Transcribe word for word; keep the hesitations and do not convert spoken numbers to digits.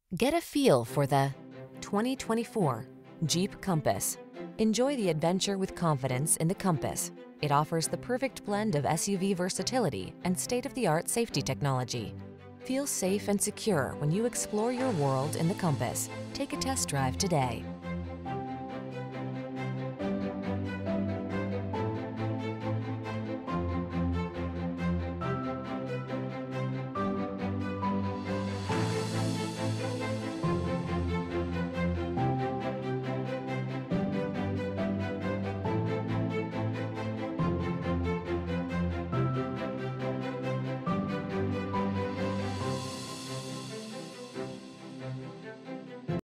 Get a feel for the twenty twenty-four Jeep Compass. Enjoy the adventure with confidence in the Compass. It offers the perfect blend of S U V versatility and state-of-the-art safety technology. Feel safe and secure when you explore your world in the Compass. Take a test drive today.